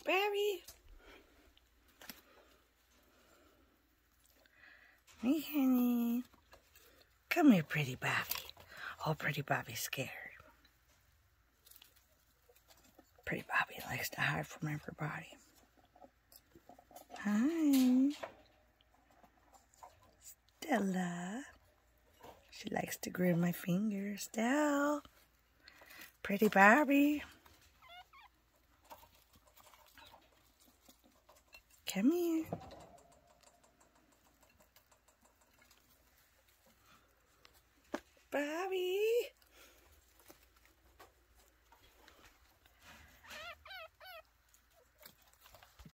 Barbie. Hey, honey. Come here, pretty Bobby. Oh, pretty Bobby's scared. Pretty Bobby likes to hide from everybody. Hi. Stella. She likes to grab my fingers. Stella. Pretty Barbie. Come here.